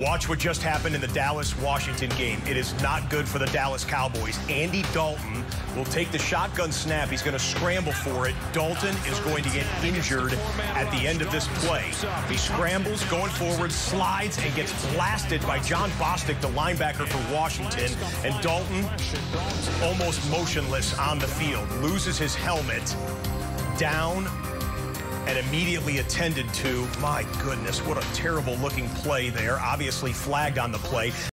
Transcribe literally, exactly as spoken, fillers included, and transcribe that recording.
Watch what just happened in the Dallas-Washington game. It is not good for the Dallas Cowboys. Andy Dalton will take the shotgun snap. He's going to scramble for it. Dalton is going to get injured at the end of this play. He scrambles, going forward, slides, and gets blasted by Jon Bostic, the linebacker for Washington. And Dalton, almost motionless on the field, loses his helmet, down, and immediately attended to. My goodness, what a terrible looking play there. Obviously flagged on the play.